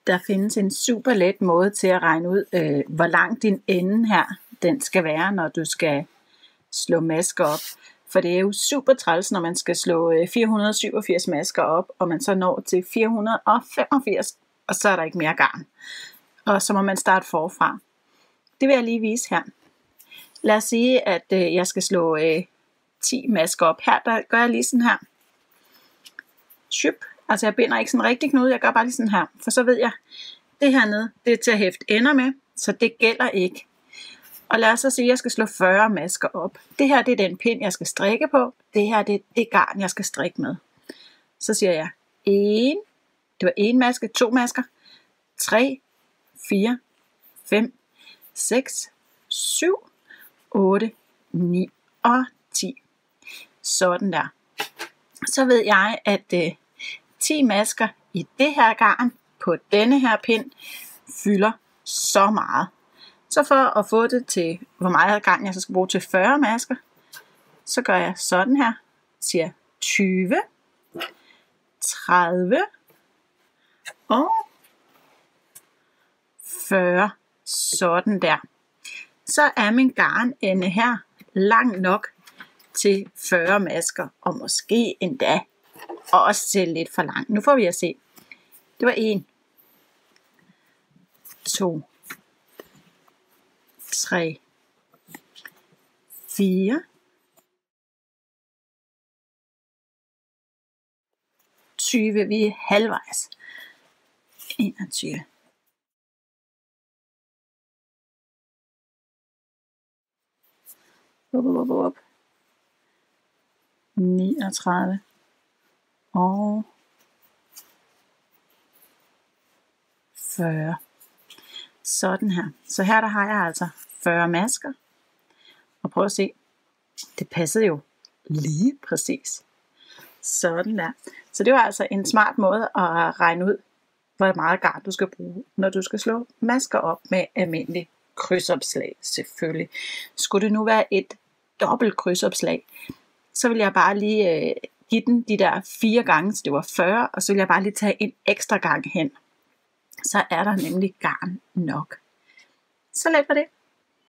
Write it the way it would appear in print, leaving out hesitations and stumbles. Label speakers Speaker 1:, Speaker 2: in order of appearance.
Speaker 1: Der findes en super let måde til at regne ud, hvor lang din ende her den skal være, når du skal slå masker op. For det er jo super træls, når man skal slå 487 masker op, og man så når til 485, og så er der ikke mere garn. Og så må man starte forfra. Det vil jeg lige vise her. Lad os sige, at jeg skal slå 10 masker op. Her der gør jeg lige sådan her. Shup. Altså jeg binder ikke sådan rigtig knude, jeg gør bare lige sådan her. For så ved jeg, det hernede, det er til at hæfte ender med, så det gælder ikke. Og lad os så sige, at jeg skal slå 40 masker op. Det her det er den pind, jeg skal strikke på. Det her det er det garn, jeg skal strikke med. Så siger jeg 1, det var 1 maske, 2 masker, 3, 4, 5, 6, 7, 8, 9 og 10. Sådan der. Så ved jeg, at 10 masker i det her garn på denne her pind fylder så meget. Så for at få det til, hvor meget garn jeg så skal bruge til 40 masker, så gør jeg sådan her. Siger 20, 30 og 40. Sådan der. Så er min garnende her lang nok til 40 masker, og måske endda også til lidt for lang. Nu får vi at se. Det var 1, 2, 3, 4, 20, vi er halvvejs. 21. Op. 39 og 40. Sådan her. Så her der har jeg altså 40 masker. Og prøv at se. Det passede jo lige præcis. Sådan der. Så det var altså en smart måde at regne ud, hvor meget garn du skal bruge, når du skal slå masker op med almindelig krydsopslag. Selvfølgelig. Skulle det nu være et dobbelt krydsopslag, så vil jeg bare lige give den de der 4 gange, så det var 40, og så vil jeg bare lige tage en ekstra gang hen. Så er der nemlig garn nok. Så let var det.